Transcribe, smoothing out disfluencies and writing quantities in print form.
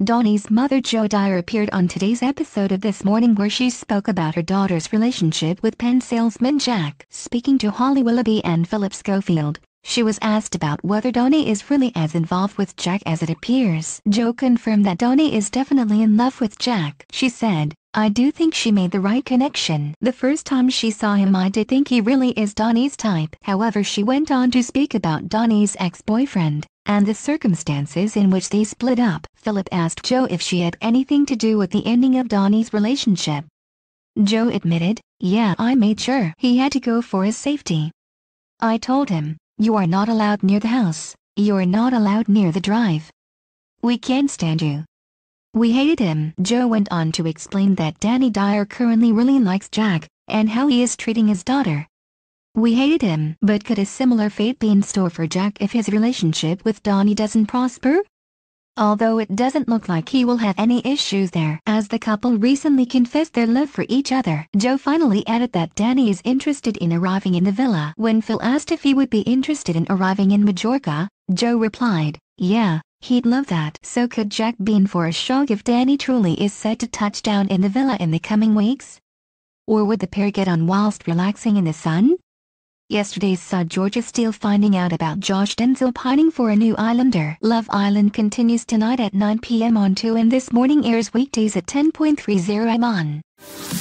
Dani's mother Jo Dyer appeared on today's episode of This Morning where she spoke about her daughter's relationship with pen salesman Jack. Speaking to Holly Willoughby and Phillip Schofield, she was asked about whether Dani is really as involved with Jack as it appears. Jo confirmed that Dani is definitely in love with Jack. She said, "I do think she made the right connection. The first time she saw him I did think he really is Dani's type." However, she went on to speak about Dani's ex-boyfriend and the circumstances in which they split up. Phillip asked Jo if she had anything to do with the ending of Dani's relationship. Jo admitted, "Yeah, I made sure he had to go for his safety. I told him, 'You are not allowed near the house, you're not allowed near the drive. We can't stand you.' We hated him." Jo went on to explain that Dani Dyer currently really likes Jack, and how he is treating his daughter. "We hated him, but could a similar fate be in store for Jack if his relationship with Dani doesn't prosper? Although it doesn't look like he will have any issues there, as the couple recently confessed their love for each other." Jo finally added that Dani is interested in arriving in the villa. When Phil asked if he would be interested in arriving in Majorca, Jo replied, "Yeah, he'd love that." So could Jack be in for a shock if Dani truly is set to touch down in the villa in the coming weeks? Or would the pair get on whilst relaxing in the sun? Yesterday saw Georgia Steele finding out about Josh Denzel pining for a new Islander. Love Island continues tonight at 9 p.m. on TOWIE, and This Morning airs weekdays at 10:30 am on.